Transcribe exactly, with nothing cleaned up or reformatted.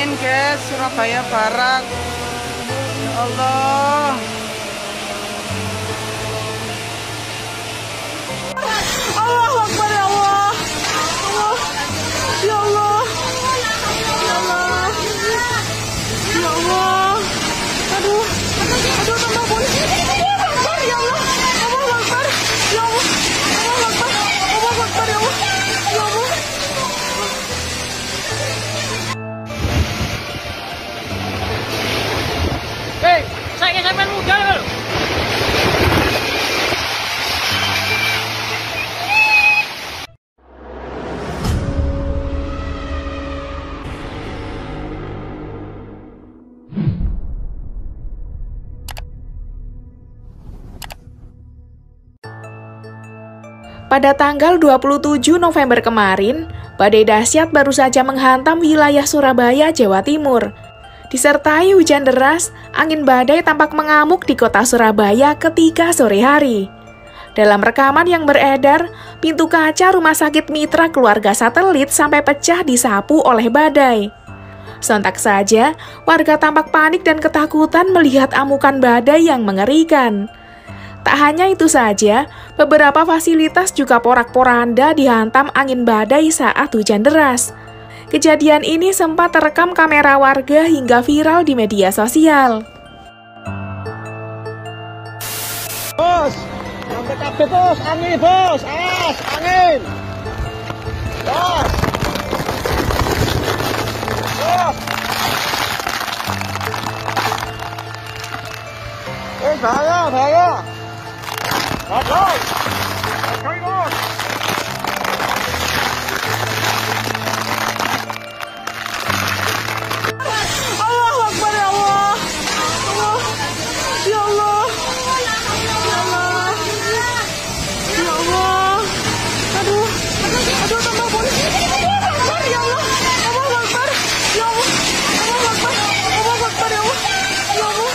angin guys, Surabaya Barat. Ya Allah. Allahu Akbar ya Allah. Allah. Ya Allah. Ya Allah. Ya Allah. Aduh. Aduh tambah polisi. Allahu Akbar ya Allah. Allahu Akbar. Ya Allah. Allahu Akbar. Allahu Akbar ya Allah. Ya Allah. Hei, saya sampai muda loh. Pada tanggal dua puluh tujuh November kemarin, badai dahsyat baru saja menghantam wilayah Surabaya, Jawa Timur. Disertai hujan deras, angin badai tampak mengamuk di kota Surabaya ketika sore hari. Dalam rekaman yang beredar, pintu kaca rumah sakit mitra keluarga satelit sampai pecah disapu oleh badai. Sontak saja, warga tampak panik dan ketakutan melihat amukan badai yang mengerikan. Tak hanya itu saja, beberapa fasilitas juga porak-poranda dihantam angin badai saat hujan deras. Kejadian ini sempat terekam kamera warga hingga viral di media sosial. Bos, sampai kabeh bos, angin bos, awas, angin. Bos. Bos. Eh, bahaya, bahaya. Badai. Badai bos. Allahu Akbar ya Allah. Allah. Ya Allah. Ya Allah. Ya Allah. Aduh. Aduh tambah polisi. Allahu Akbar ya Allah. Allahu Akbar. Ya Allah. Allahu Akbar. Allahu Akbar ya Allah. Ya Allah.